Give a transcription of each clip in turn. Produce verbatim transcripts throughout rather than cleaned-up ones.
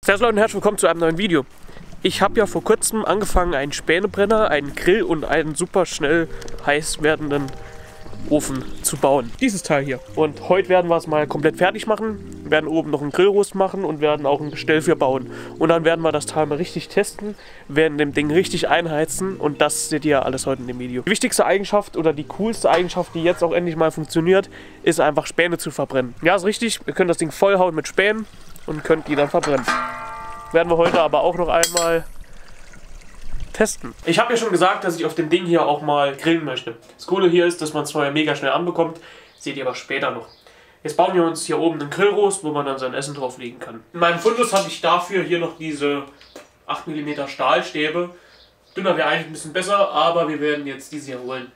Servus Leute und herzlich willkommen zu einem neuen Video. Ich habe ja vor kurzem angefangen, einen Spänebrenner, einen Grill und einen super schnell heiß werdenden Ofen zu bauen. Dieses Teil hier. Und heute werden wir es mal komplett fertig machen. Wir werden oben noch einen Grillrost machen und werden auch ein Gestell für bauen. Und dann werden wir das Teil mal richtig testen, werden dem Ding richtig einheizen und das seht ihr alles heute in dem Video. Die wichtigste Eigenschaft oder die coolste Eigenschaft, die jetzt auch endlich mal funktioniert, ist einfach Späne zu verbrennen. Ja, ist richtig, wir können das Ding vollhauen mit Spänen und könnt die dann verbrennen. Werden wir heute aber auch noch einmal testen. Ich habe ja schon gesagt, dass ich auf dem Ding hier auch mal grillen möchte. Das Coole hier ist, dass man es vorher mega schnell anbekommt, seht ihr aber später noch. Jetzt bauen wir uns hier oben einen Grillrost, wo man dann sein Essen drauflegen kann. In meinem Fundus habe ich dafür hier noch diese acht Millimeter Stahlstäbe. Dünner wäre eigentlich ein bisschen besser, aber wir werden jetzt diese hier holen.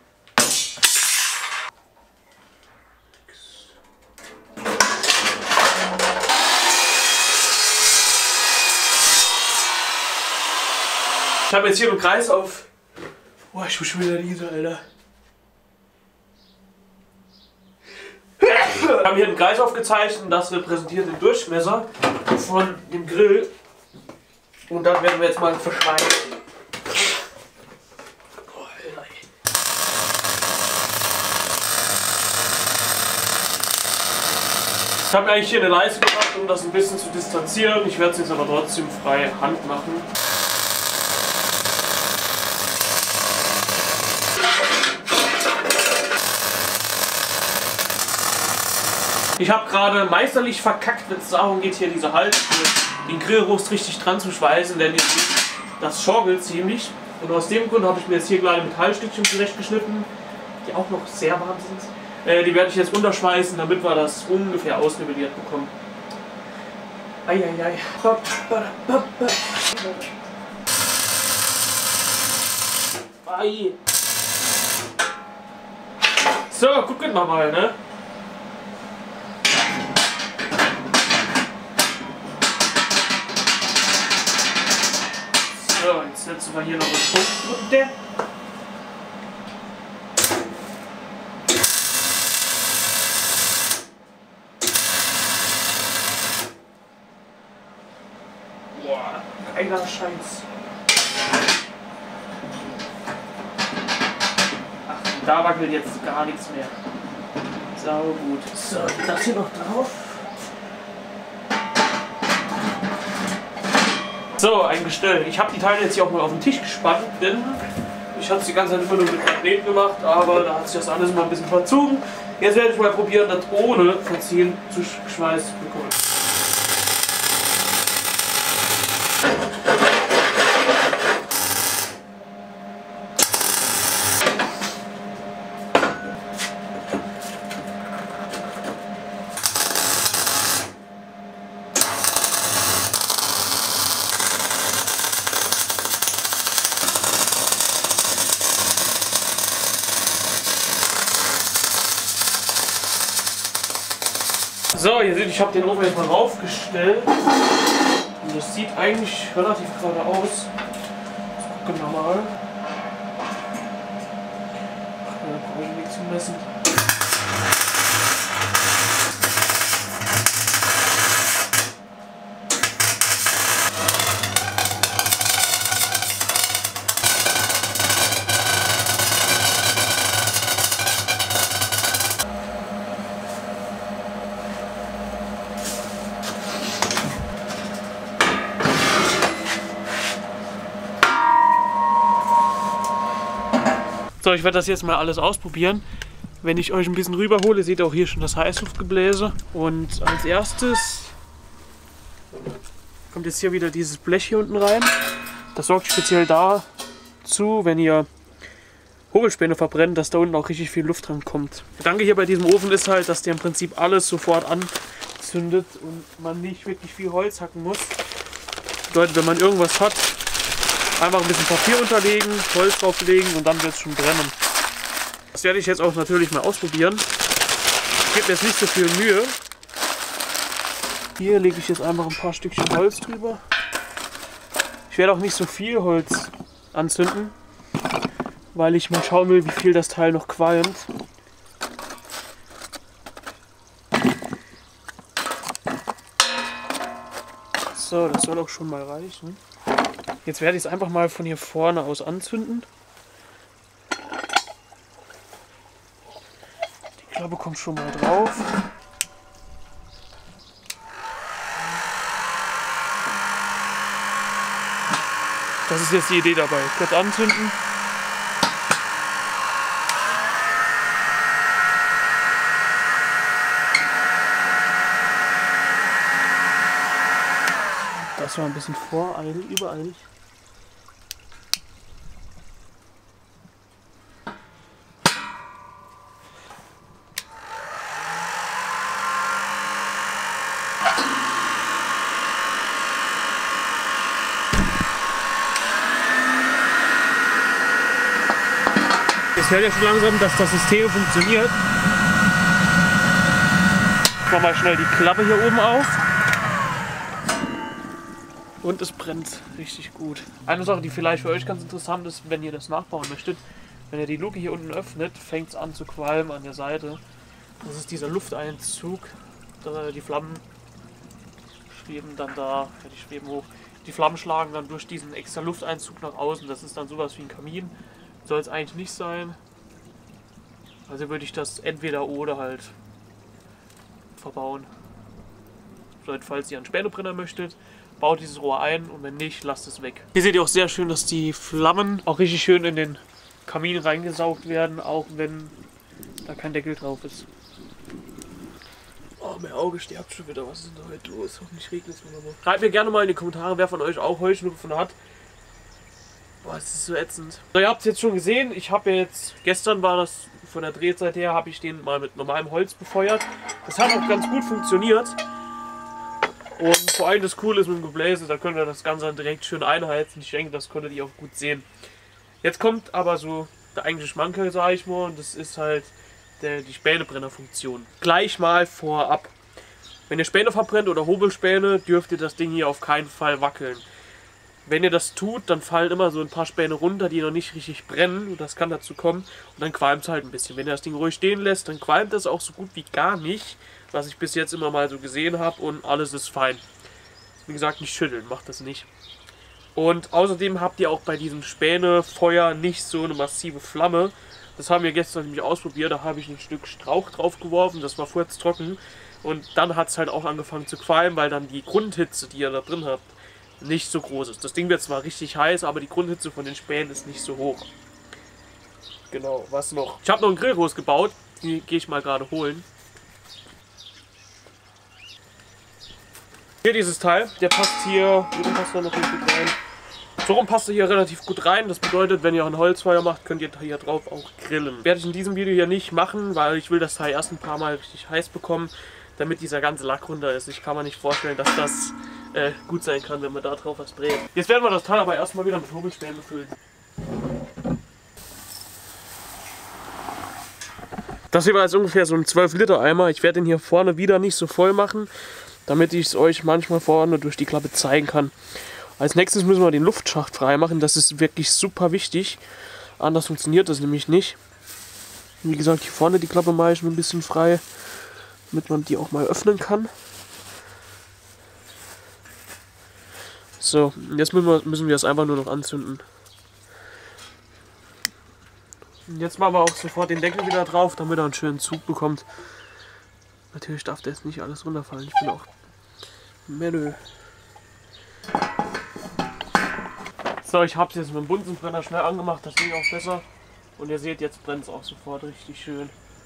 Ich habe jetzt hier einen Kreis auf. Boah, ich muss schon wieder diese, Alter. Wir haben hier einen Kreis aufgezeichnet und das repräsentiert den Durchmesser von dem Grill. Und dann werden wir jetzt mal verschneiden. Oh, Alter. Ich habe mir eigentlich hier eine Leiste gemacht, um das ein bisschen zu distanzieren. Ich werde es jetzt aber trotzdem frei Hand machen. Ich habe gerade meisterlich verkackt, wenn es darum geht, hier diese Hals für den Grillrost richtig dran zu schweißen, denn ihr seht, das schorgelt ziemlich. Und aus dem Grund habe ich mir jetzt hier kleine Metallstückchen zurechtgeschnitten, die auch noch sehr warm sind. Äh, die werde ich jetzt unterschweißen, damit wir das ungefähr ausnivelliert bekommen. Eieiei. Ei. So, gucken wir mal, ne? So, jetzt setzen wir hier noch einen Punkt runter. Boah, geiler Scheiß. Ach, da wackelt jetzt gar nichts mehr. Sau gut. So, das hier noch drauf. So, ein Gestell. Ich habe die Teile jetzt hier auch mal auf den Tisch gespannt, denn ich hatte es die ganze Zeit immer nur mit Magneten gemacht, aber da hat sich das alles mal ein bisschen verzogen. Jetzt werde ich mal probieren, das ohne Verziehen zu schweißen zu bekommen. So, ihr seht, ich habe den Ofen jetzt mal raufgestellt und das sieht eigentlich relativ gerade aus. Jetzt gucken wir mal. Ach, da brauche ich nichts zu messen. So, ich werde das jetzt mal alles ausprobieren. Wenn ich euch ein bisschen rüberhole, seht ihr auch hier schon das Heißluftgebläse. Und als erstes kommt jetzt hier wieder dieses Blech hier unten rein. Das sorgt speziell dazu, wenn ihr Hobelspäne verbrennt, dass da unten auch richtig viel Luft dran kommt. Der Gedanke hier bei diesem Ofen ist halt, dass der im Prinzip alles sofort anzündet und man nicht wirklich viel Holz hacken muss. Das bedeutet, wenn man irgendwas hat, einfach ein bisschen Papier unterlegen, Holz drauflegen und dann wird es schon brennen. Das werde ich jetzt auch natürlich mal ausprobieren. Ich gebe mir jetzt nicht so viel Mühe. Hier lege ich jetzt einfach ein paar Stückchen Holz drüber. Ich werde auch nicht so viel Holz anzünden, weil ich mal schauen will, wie viel das Teil noch qualmt. So, das soll auch schon mal reichen. Jetzt werde ich es einfach mal von hier vorne aus anzünden. Die Klappe kommt schon mal drauf. Das ist jetzt die Idee dabei. Kurz anzünden. Das war ein bisschen voreilig, übereilig. Jetzt hört ja schon langsam, dass das System funktioniert. Ich mache mal schnell die Klappe hier oben auf. Und es brennt richtig gut. Eine Sache, die vielleicht für euch ganz interessant ist, wenn ihr das nachbauen möchtet. Wenn ihr die Luke hier unten öffnet, fängt es an zu qualmen an der Seite. Das ist dieser Lufteinzug. Die Flammen schweben dann da, ja, die schweben hoch. Die Flammen schlagen dann durch diesen extra Lufteinzug nach außen. Das ist dann sowas wie ein Kamin. Soll es eigentlich nicht sein. Also würde ich das entweder oder halt verbauen. Falls ihr einen Spähnebrenner möchtet, baut dieses Rohr ein und wenn nicht, lasst es weg. Hier seht ihr auch sehr schön, dass die Flammen auch richtig schön in den Kamin reingesaugt werden, auch wenn da kein Deckel drauf ist. Oh, mein Auge stirbt schon wieder. Was ist denn da heute los? Hoffentlich regnet es wieder mal. Schreibt mir gerne mal in die Kommentare, wer von euch auch Heuschnupfen hat. Boah, es ist so ätzend. So, ihr habt es jetzt schon gesehen. Ich habe jetzt, gestern war das von der Drehzeit her, habe ich den mal mit normalem Holz befeuert. Das hat auch ganz gut funktioniert. Und vor allem das Coole ist mit dem Gebläse, da könnt ihr das Ganze dann direkt schön einheizen. Ich denke, das konntet ihr auch gut sehen. Jetzt kommt aber so der eigentliche Schmankerl, sage ich mal, und das ist halt der, die Spänebrennerfunktion. Gleich mal vorab. Wenn ihr Späne verbrennt oder Hobelspäne, dürft ihr das Ding hier auf keinen Fall wackeln. Wenn ihr das tut, dann fallen immer so ein paar Späne runter, die noch nicht richtig brennen. Und das kann dazu kommen. Und dann qualmt es halt ein bisschen. Wenn ihr das Ding ruhig stehen lässt, dann qualmt das auch so gut wie gar nicht. Was ich bis jetzt immer mal so gesehen habe. Und alles ist fein. Wie gesagt, nicht schütteln. Macht das nicht. Und außerdem habt ihr auch bei diesem Spänefeuer nicht so eine massive Flamme. Das haben wir gestern nämlich ausprobiert. Da habe ich ein Stück Strauch drauf geworfen. Das war vorher trocken. Und dann hat es halt auch angefangen zu qualmen, weil dann die Grundhitze, die ihr da drin habt, nicht so groß ist. Das Ding wird zwar richtig heiß, aber die Grundhitze von den Spänen ist nicht so hoch. Genau, was noch? Ich habe noch einen Grillrost gebaut, die gehe ich mal gerade holen. Hier dieses Teil, der passt hier, hier passt da noch nicht gut rein. So rum passt er hier relativ gut rein. Das bedeutet, wenn ihr ein Holzfeuer macht, könnt ihr hier drauf auch grillen. Werde ich in diesem Video hier nicht machen, weil ich will das Teil erst ein paar Mal richtig heiß bekommen, damit dieser ganze Lack runter ist. Ich kann mir nicht vorstellen, dass das äh, gut sein kann, wenn man da drauf was brät. Jetzt werden wir das Teil aber erstmal wieder mit Hobelspänen befüllen. Das hier war jetzt ungefähr so ein zwölf Liter Eimer. Ich werde den hier vorne wieder nicht so voll machen, damit ich es euch manchmal vorne durch die Klappe zeigen kann. Als nächstes müssen wir den Luftschacht frei machen. Das ist wirklich super wichtig. Anders funktioniert das nämlich nicht. Wie gesagt, hier vorne die Klappe mache ich ein bisschen frei, damit man die auch mal öffnen kann. So, jetzt müssen wir, müssen wir das einfach nur noch anzünden. Und jetzt machen wir auch sofort den Deckel wieder drauf, damit er einen schönen Zug bekommt. Natürlich darf der jetzt nicht alles runterfallen. Ich bin auch Menü. So, ich habe es jetzt mit dem Bunsenbrenner schnell angemacht, das ging auch besser. Und ihr seht, jetzt brennt es auch sofort richtig schön.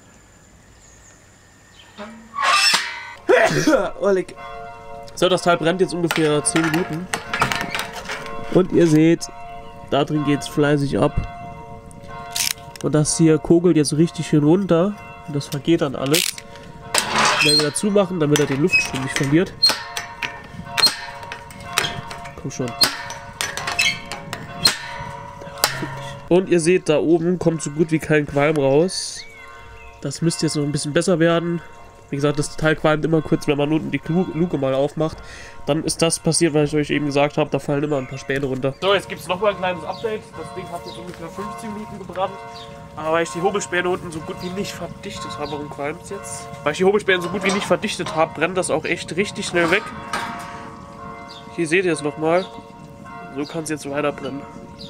So, das Teil brennt jetzt ungefähr zehn Minuten. Und ihr seht, da drin geht es fleißig ab. Und das hier kogelt jetzt richtig schön runter. Und das vergeht dann alles. Schnell wieder zumachen, damit er den Luftstrom nicht verliert. Komm schon. Und ihr seht, da oben kommt so gut wie kein Qualm raus. Das müsste jetzt noch ein bisschen besser werden. Wie gesagt, das Teil qualmt immer kurz, wenn man unten die Luke mal aufmacht. Dann ist das passiert, was ich euch eben gesagt habe. Da fallen immer ein paar Späne runter. So, jetzt gibt es nochmal ein kleines Update. Das Ding hat jetzt ungefähr fünfzehn Minuten gebrannt. Aber weil ich die Hobelspäne unten so gut wie nicht verdichtet habe, warum qualmt es jetzt? Weil ich die Hobelspäne so gut wie nicht verdichtet habe, brennt das auch echt richtig schnell weg. Hier seht ihr es nochmal. So kann es jetzt weiter brennen.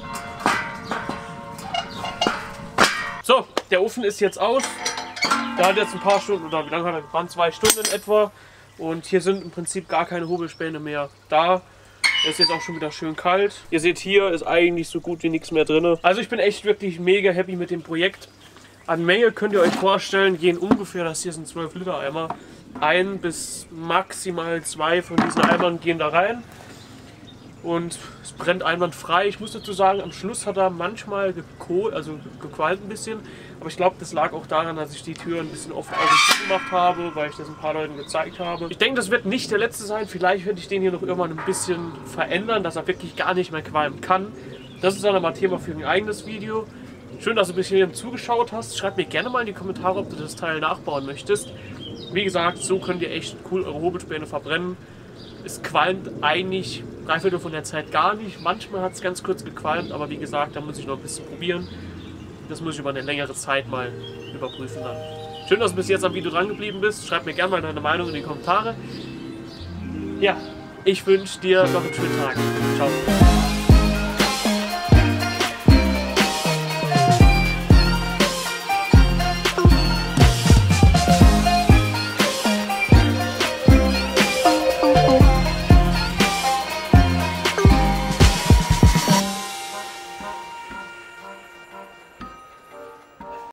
So, der Ofen ist jetzt aus. Der hat jetzt ein paar Stunden, oder wie lange hat er gebrannt? Zwei Stunden in etwa. Und hier sind im Prinzip gar keine Hobelspäne mehr da. Es ist jetzt auch schon wieder schön kalt. Ihr seht, hier ist eigentlich so gut wie nichts mehr drin. Also ich bin echt wirklich mega happy mit dem Projekt. An Menge könnt ihr euch vorstellen, gehen ungefähr, das hier sind zwölf Liter Eimer, ein bis maximal zwei von diesen Eimern gehen da rein. Und es brennt einwandfrei. Ich muss dazu sagen, am Schluss hat er manchmal gekohlt, also gequalmt ein bisschen. Aber ich glaube, das lag auch daran, dass ich die Tür ein bisschen oft auf und zu gemacht habe, weil ich das ein paar Leuten gezeigt habe. Ich denke, das wird nicht der letzte sein. Vielleicht werde ich den hier noch irgendwann ein bisschen verändern, dass er wirklich gar nicht mehr qualmen kann. Das ist dann aber Thema für ein eigenes Video. Schön, dass du bis hierhin zugeschaut hast. Schreib mir gerne mal in die Kommentare, ob du das Teil nachbauen möchtest. Wie gesagt, so könnt ihr echt cool eure Hobelspäne verbrennen. Es qualmt eigentlich drei Viertel von der Zeit gar nicht. Manchmal hat es ganz kurz gequalmt, aber wie gesagt, da muss ich noch ein bisschen probieren. Das muss ich über eine längere Zeit mal überprüfen dann. Schön, dass du bis jetzt am Video dran geblieben bist. Schreib mir gerne mal deine Meinung in die Kommentare. Ja, ich wünsche dir noch einen schönen Tag. Ciao.